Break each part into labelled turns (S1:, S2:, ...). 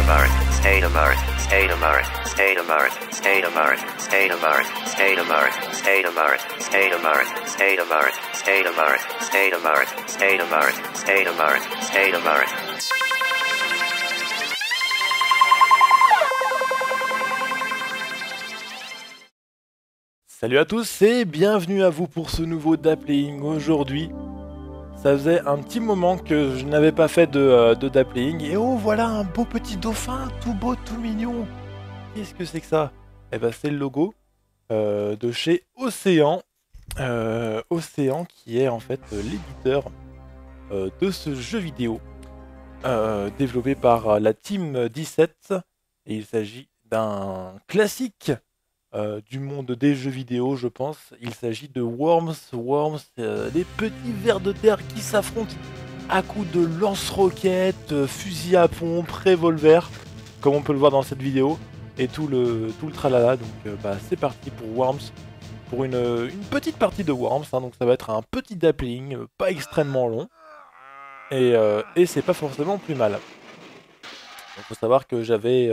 S1: Salut à tous et bienvenue à vous pour ce nouveau Daplaying. Aujourd'hui, ça faisait un petit moment que je n'avais pas fait de Daplaying. Et oh, voilà un beau petit dauphin, tout beau, tout mignon. Qu'est-ce que c'est que ça? Eh ben, c'est le logo de chez Océan. Océan qui est en fait l'éditeur de ce jeu vidéo. Développé par la Team 17. Et il s'agit d'un classique du monde des jeux vidéo, je pense. Il s'agit de Worms. Worms, les petits vers de terre qui s'affrontent à coups de lance-roquettes, fusil à pompe, revolver, comme on peut le voir dans cette vidéo, et tout le tralala. Donc c'est parti pour Worms, pour une petite partie de Worms, hein. Donc ça va être un petit Daplaying, pas extrêmement long, et c'est pas forcément plus mal. Il faut savoir que j'avais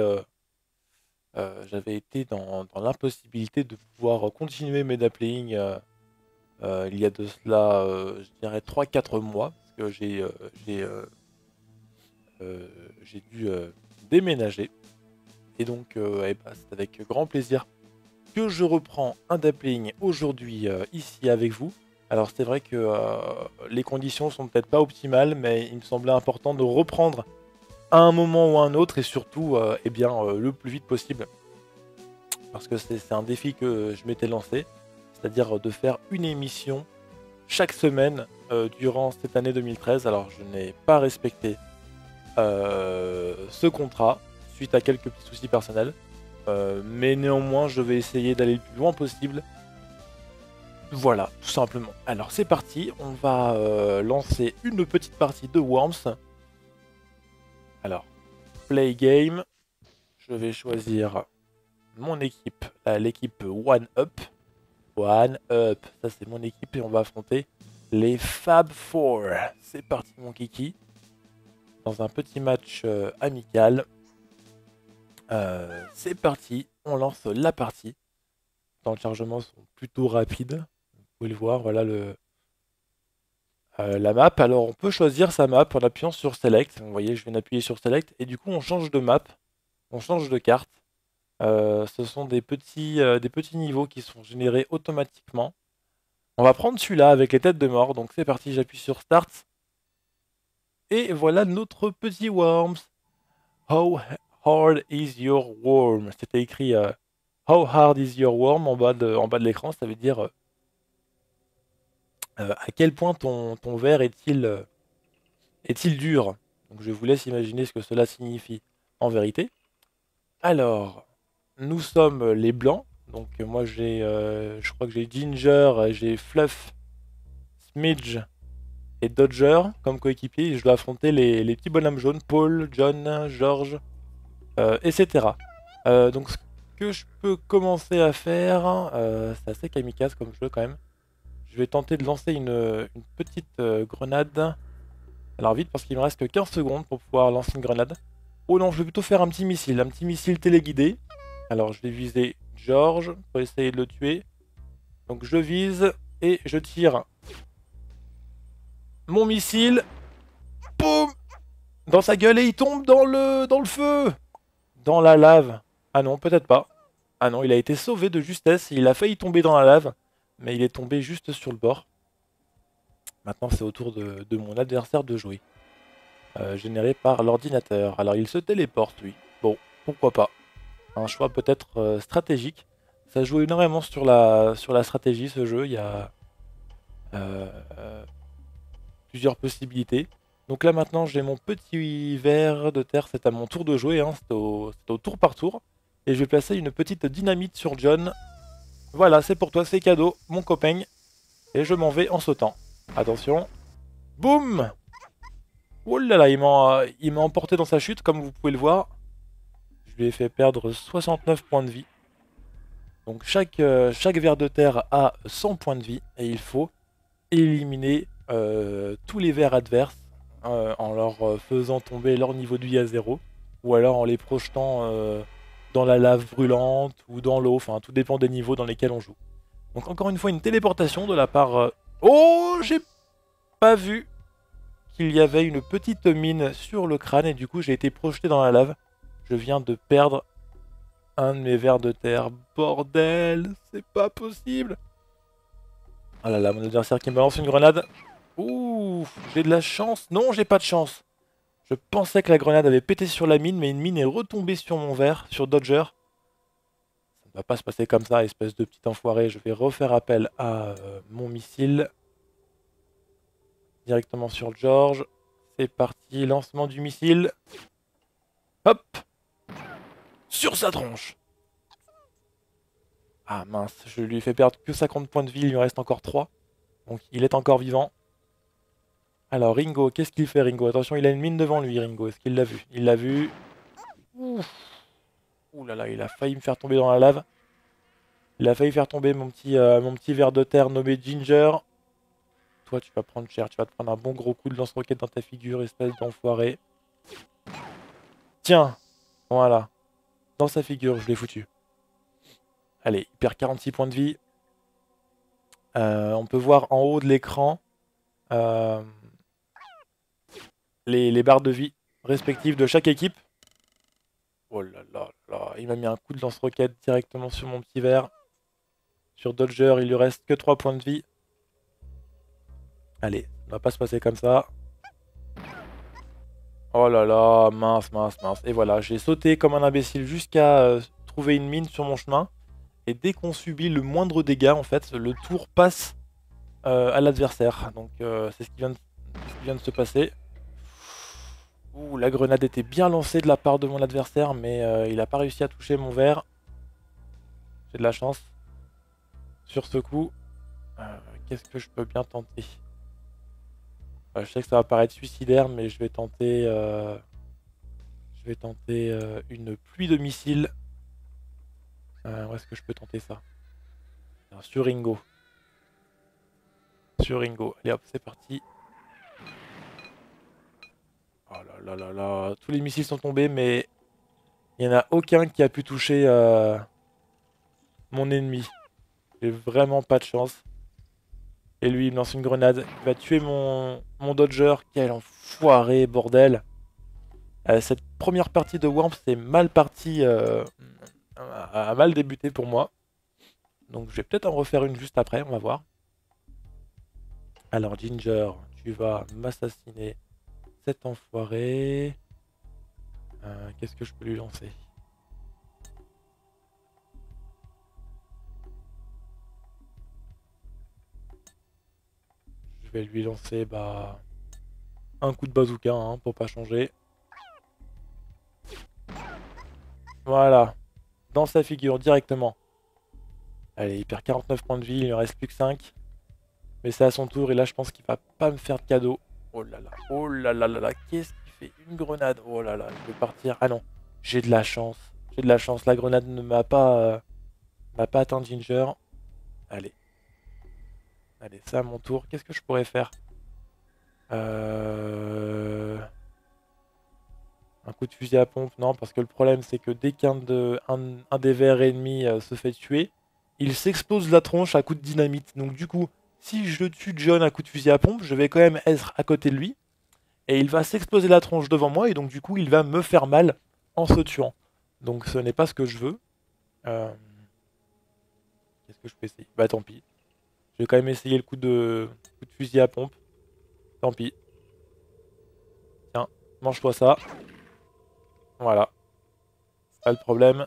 S1: été dans l'impossibilité de pouvoir continuer mes Daplaying il y a de cela, je dirais 3-4 mois, parce que j'ai dû déménager. Et donc, c'est avec grand plaisir que je reprends un Daplaying aujourd'hui ici avec vous. Alors c'est vrai que les conditions sont peut-être pas optimales, mais il me semblait important de reprendre à un moment ou à un autre, et surtout le plus vite possible. Parce que c'est un défi que je m'étais lancé, c'est-à-dire de faire une émission chaque semaine durant cette année 2013. Alors je n'ai pas respecté ce contrat suite à quelques petits soucis personnels, mais néanmoins je vais essayer d'aller le plus loin possible. Voilà, tout simplement. Alors c'est parti, on va lancer une petite partie de Worms. Alors, play game, je vais choisir mon équipe, l'équipe One Up. One Up, ça c'est mon équipe, et on va affronter les Fab Four. C'est parti mon kiki, dans un petit match amical. C'est parti, on lance la partie. Les temps de chargement sont plutôt rapides, vous pouvez le voir, voilà la map. Alors on peut choisir sa map en appuyant sur Select. Vous voyez, je viens d'appuyer sur Select, et du coup on change de map, on change de carte. Ce sont des petits niveaux qui sont générés automatiquement. On va prendre celui-là avec les têtes de mort. Donc c'est parti, j'appuie sur Start. Et voilà notre petit Worms. How hard is your worm? C'était écrit How hard is your worm en bas de l'écran. Ça veut dire à quel point ton verre est-il dur. Donc je vous laisse imaginer ce que cela signifie en vérité. Alors, nous sommes les blancs. Donc moi je crois que j'ai Ginger, j'ai Fluff, Smidge et Dodger comme coéquipier. Je dois affronter les petits bonhommes jaunes, Paul, John, George, etc. Donc ce que je peux commencer à faire, c'est assez kamikaze comme jeu quand même. Je vais tenter de lancer une petite grenade. Alors vite, parce qu'il me reste que 15 secondes pour pouvoir lancer une grenade. Oh non, je vais plutôt faire un petit missile téléguidé. Alors je vais viser George pour essayer de le tuer. Donc je vise et je tire mon missile. Boum! Dans sa gueule, et il tombe dans le feu! Dans la lave. Ah non, peut-être pas. Ah non, il a été sauvé de justesse. Il a failli tomber dans la lave, mais il est tombé juste sur le bord. Maintenant c'est au tour de mon adversaire de jouer. Généré par l'ordinateur. Alors il se téléporte, lui. Bon, pourquoi pas. Un choix peut-être stratégique. Ça joue énormément sur la stratégie, ce jeu. Il y a plusieurs possibilités. Donc là maintenant j'ai mon petit ver de terre. C'est à mon tour de jouer, hein. C'est au tour par tour. Et je vais placer une petite dynamite sur John. Voilà, c'est pour toi, c'est cadeau, mon copain. Et je m'en vais en sautant. Attention. Boum! Oh là là, il m'a emporté dans sa chute, comme vous pouvez le voir. Je lui ai fait perdre 69 points de vie. Donc chaque ver de terre a 100 points de vie. Et il faut éliminer tous les vers adverses en leur faisant tomber leur niveau de vie à 0. ou alors en les projetant dans la lave brûlante ou dans l'eau, enfin tout dépend des niveaux dans lesquels on joue. Donc encore une fois une téléportation de la part... Oh, j'ai pas vu qu'il y avait une petite mine sur le crâne et du coup j'ai été projeté dans la lave. Je viens de perdre un de mes vers de terre. Bordel, c'est pas possible. Ah là là, mon adversaire qui me balance une grenade. Ouh, j'ai de la chance. Non, j'ai pas de chance. Je pensais que la grenade avait pété sur la mine, mais une mine est retombée sur mon verre, sur Dodger. Ça ne va pas se passer comme ça, espèce de petit enfoiré. Je vais refaire appel à mon missile. Directement sur George. C'est parti, lancement du missile. Hop! Sur sa tronche! Ah mince, je lui ai fait perdre que 50 points de vie, il lui reste encore 3. Donc il est encore vivant. Alors Ringo, qu'est-ce qu'il fait Ringo? Attention, il a une mine devant lui Ringo, est-ce qu'il l'a vu? Il l'a vu. Ouf. Ouh là là, il a failli me faire tomber dans la lave. Il a failli faire tomber mon petit ver de terre nommé Ginger. Toi tu vas prendre cher, tu vas te prendre un bon gros coup de lance-roquette dans ta figure, espèce d'enfoiré. Tiens, voilà. Dans sa figure, je l'ai foutu. Allez, il perd 46 points de vie. On peut voir en haut de l'écran les barres de vie respectives de chaque équipe. Oh là là là, il m'a mis un coup de lance-roquette directement sur mon petit verre. Sur Dodger, il lui reste que 3 points de vie. Allez, ça ne va pas se passer comme ça. Oh là là, mince, mince, mince. Et voilà, j'ai sauté comme un imbécile jusqu'à trouver une mine sur mon chemin. Et dès qu'on subit le moindre dégât, en fait, le tour passe à l'adversaire. Donc c'est ce qui vient de se passer. Ouh, la grenade était bien lancée de la part de mon adversaire, mais il n'a pas réussi à toucher mon verre. J'ai de la chance. Sur ce coup, qu'est-ce que je peux bien tenter? Je sais que ça va paraître suicidaire, mais je vais tenter une pluie de missiles. Où est-ce que je peux tenter ça? Alors, sur Ringo. Sur Ringo. Allez hop, c'est parti. Oh là là là là. Tous les missiles sont tombés, mais il n'y en a aucun qui a pu toucher mon ennemi. J'ai vraiment pas de chance. Et lui, il me lance une grenade. Il va tuer mon Dodger. Quel enfoiré, bordel. Cette première partie de Worms, c'est mal parti, a mal débuté pour moi. Donc je vais peut-être en refaire une juste après, on va voir. Alors Ginger, tu vas m'assassiner cet enfoiré. Qu'est-ce que je peux lui lancer? Je vais lui lancer un coup de bazooka hein, pour pas changer. Voilà, dans sa figure directement. Allez, il perd 49 points de vie, il ne reste plus que 5. Mais c'est à son tour et là je pense qu'il va pas me faire de cadeau. Oh là là, oh là là là là, qu'est-ce qu'il fait? Une grenade, oh là là, je vais partir. Ah non, j'ai de la chance. J'ai de la chance, la grenade ne m'a pas atteint Ginger. Allez. Allez, c'est à mon tour. Qu'est-ce que je pourrais faire? Un coup de fusil à pompe, non, parce que le problème c'est que dès qu'un des vers ennemis se fait tuer, il s'explose la tronche à coup de dynamite. Donc du coup, si je tue John à coup de fusil à pompe, je vais quand même être à côté de lui. Et il va s'exploser la tronche devant moi, et donc du coup, il va me faire mal en se tuant. Donc ce n'est pas ce que je veux. Qu'est-ce que je peux essayer? Bah tant pis. Je vais quand même essayer le coup de fusil à pompe. Tant pis. Tiens, mange-toi ça. Voilà. Pas le problème.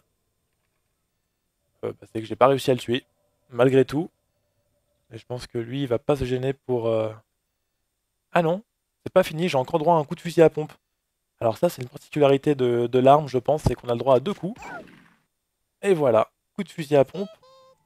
S1: C'est que j'ai pas réussi à le tuer. Malgré tout. Et je pense que lui, il va pas se gêner pour... Ah non, c'est pas fini, j'ai encore droit à un coup de fusil à pompe. Alors ça, c'est une particularité de l'arme, je pense, c'est qu'on a le droit à 2 coups. Et voilà, coup de fusil à pompe.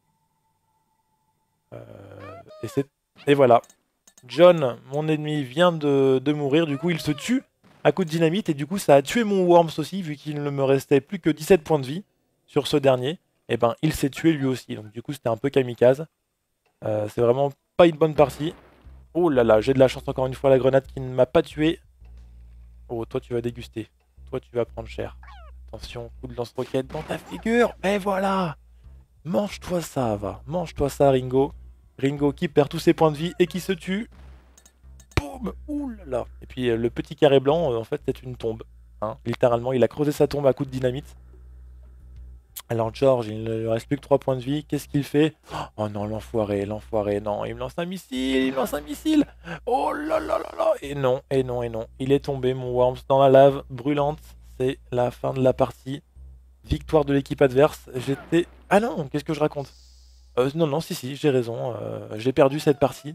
S1: Et voilà. John, mon ennemi, vient de mourir, du coup il se tue à coup de dynamite, et du coup ça a tué mon Worms aussi, vu qu'il ne me restait plus que 17 points de vie sur ce dernier. Et ben il s'est tué lui aussi, donc du coup c'était un peu kamikaze. C'est vraiment pas une bonne partie. Oh là là, j'ai de la chance encore une fois, la grenade qui ne m'a pas tué. Oh, toi tu vas déguster. toi tu vas prendre cher. Attention, coup de lance-roquette dans ta figure. Et voilà. Mange-toi ça, va. Mange-toi ça, Ringo. Ringo qui perd tous ses points de vie et qui se tue. Boum. Ouh là là. Et puis le petit carré blanc, en fait, c'est une tombe. Hein. Littéralement, il a creusé sa tombe à coups de dynamite. Alors George, il ne lui reste plus que 3 points de vie. Qu'est-ce qu'il fait? Oh non, l'enfoiré, l'enfoiré. Non, il me lance un missile, il me lance un missile. Oh là là là là. Et non, et non, et non. Il est tombé, mon Worms, dans la lave brûlante. C'est la fin de la partie. Victoire de l'équipe adverse. J'étais... Ah non, qu'est-ce que je raconte? Non, non, si, j'ai raison. J'ai perdu cette partie.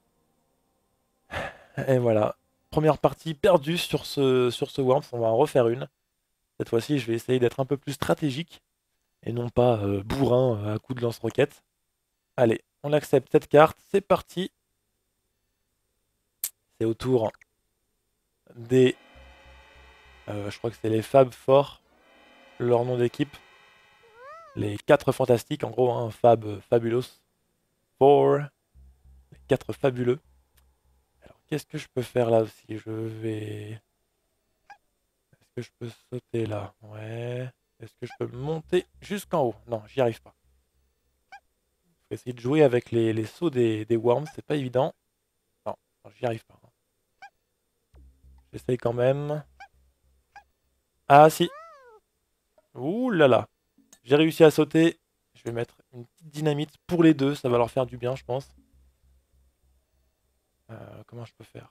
S1: Et voilà. Première partie perdue sur ce Worms. On va en refaire une. Cette fois-ci, je vais essayer d'être un peu plus stratégique. Et non pas bourrin à coup de lance-roquette. Allez, on accepte cette carte. C'est parti. C'est au tour des... je crois que c'est les Fab Four. Leur nom d'équipe. Les 4 fantastiques, en gros, hein, Fabulous. Four. Les 4 fabuleux. Alors, qu'est-ce que je peux faire là aussi? Je vais... Est-ce que je peux sauter là? Ouais. Est-ce que je peux monter jusqu'en haut? Non, j'y arrive pas. Faut essayer de jouer avec les sauts des worms, c'est pas évident. Non, j'y arrive pas. J'essaye quand même. Ah si! Ouh là là! J'ai réussi à sauter. Je vais mettre une petite dynamite pour les deux, ça va leur faire du bien, je pense. Comment je peux faire?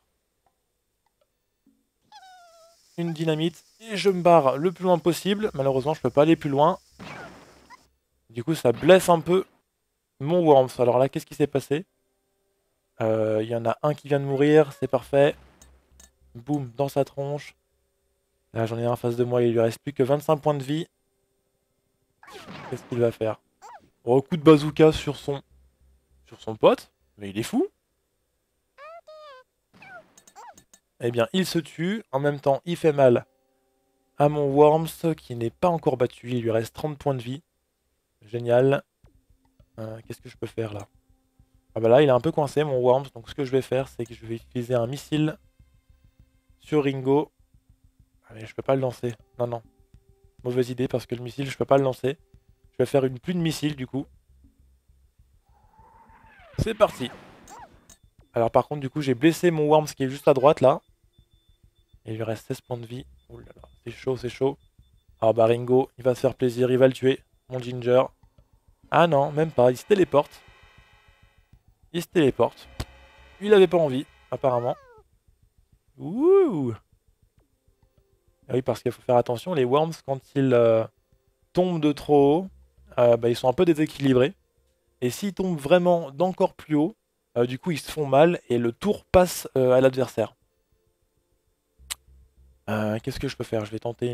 S1: Une dynamite et je me barre le plus loin possible. Malheureusement, je peux pas aller plus loin. Du coup, ça blesse un peu mon Worms. Alors là, qu'est-ce qui s'est passé? Il y en a un qui vient de mourir, c'est parfait. Boum, dans sa tronche. Là, j'en ai un en face de moi, il lui reste plus que 25 points de vie. Qu'est-ce qu'il va faire? Oh, coup de bazooka sur son pote. Mais il est fou. Eh bien, il se tue. En même temps, il fait mal à mon Worms qui n'est pas encore battu. Il lui reste 30 points de vie. Génial. Qu'est-ce que je peux faire là? Ah bah là, il est un peu coincé, mon Worms. Donc ce que je vais faire, c'est que je vais utiliser un missile sur Ringo. Allez, je peux pas le lancer. Non, non. Mauvaise idée parce que le missile, je peux pas le lancer. Je vais faire une pluie de missiles du coup. C'est parti. Alors par contre, du coup, j'ai blessé mon Worms qui est juste à droite là. Et il lui reste 16 points de vie. Ouh là là, c'est chaud, c'est chaud. Ah bah Ringo, il va se faire plaisir, il va le tuer. Mon Ginger. Ah non, même pas, il se téléporte. Il se téléporte. Il avait pas envie, apparemment. Ouh. Ah oui, parce qu'il faut faire attention, les Worms, quand ils tombent de trop haut, bah, ils sont un peu déséquilibrés. Et s'ils tombent vraiment d'encore plus haut, du coup ils se font mal et le tour passe à l'adversaire. Qu'est-ce que je peux faire? Je vais tenter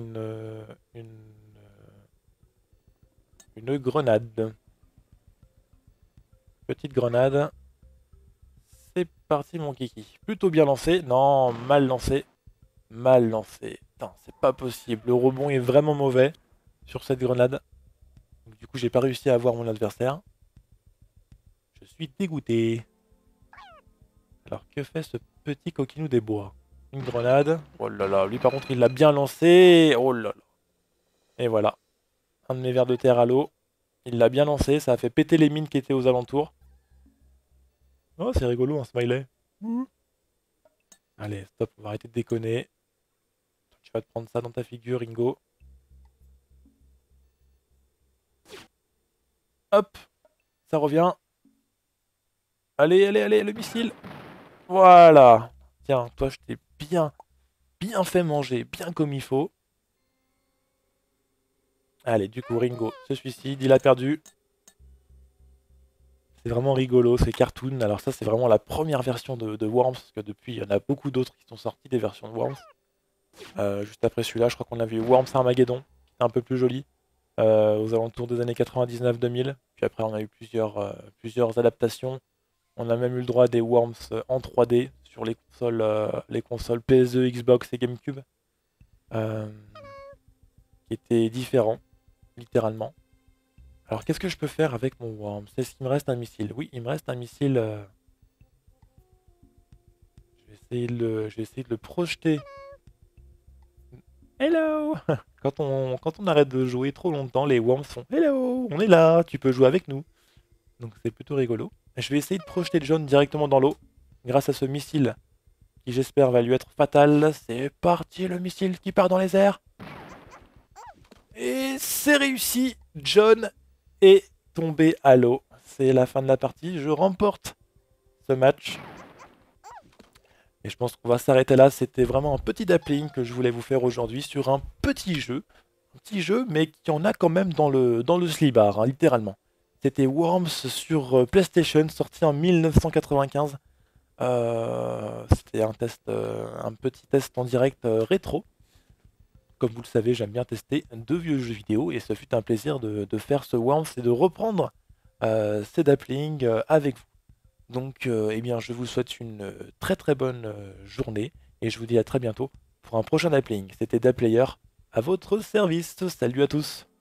S1: une grenade. Petite grenade. C'est parti mon kiki. Plutôt bien lancé. Non, mal lancé. Mal lancé. Putain, c'est pas possible. Le rebond est vraiment mauvais sur cette grenade. Donc, du coup, j'ai pas réussi à avoir mon adversaire. Je suis dégoûté. Alors, que fait ce petit coquinou des bois? Une grenade. Oh là là, lui par contre, il l'a bien lancé. Oh là là. Et voilà. Un de mes vers de terre à l'eau. Il l'a bien lancé. Ça a fait péter les mines qui étaient aux alentours. Oh, c'est rigolo, un smiley. Allez, stop, on va arrêter de déconner. Tu vas te prendre ça dans ta figure, Ringo. Hop, ça revient. Allez, allez, allez, le missile. Voilà. Tiens, toi, je t'ai bien fait manger, bien comme il faut. Allez, du coup, Ringo se suicide, il a perdu. C'est vraiment rigolo, c'est cartoon. Alors ça, c'est vraiment la première version de Worms, parce que depuis, il y en a beaucoup d'autres qui sont sortis des versions de Worms. Juste après celui-là, je crois qu'on avait eu Worms Armageddon, qui était un peu plus joli, aux alentours des années 99-2000. Puis après, on a eu plusieurs adaptations. On a même eu le droit à des Worms en 3D sur les consoles PS2, Xbox et GameCube, qui étaient différents, littéralement. Alors qu'est-ce que je peux faire avec mon Worms? Est-ce qu'il me reste un missile? Oui, il me reste un missile. Je vais essayer de le projeter. Hello. Quand on arrête de jouer trop longtemps, les worms font Hello, on est là, tu peux jouer avec nous. Donc c'est plutôt rigolo. Je vais essayer de projeter John directement dans l'eau grâce à ce missile qui j'espère va lui être fatal. C'est parti le missile qui part dans les airs. Et c'est réussi. John est tombé à l'eau. C'est la fin de la partie. Je remporte ce match. Et je pense qu'on va s'arrêter là. C'était vraiment un petit dappling que je voulais vous faire aujourd'hui sur un petit jeu. Un petit jeu, mais qui en a quand même dans le slibard, hein, littéralement. C'était Worms sur PlayStation, sorti en 1995. C'était un petit test en direct rétro. Comme vous le savez, j'aime bien tester de vieux jeux vidéo et ce fut un plaisir de faire ce Worms et de reprendre ces daplings avec vous. Donc, eh bien, je vous souhaite une très très bonne journée et je vous dis à très bientôt pour un prochain dappling. C'était Daplayer à votre service. Salut à tous!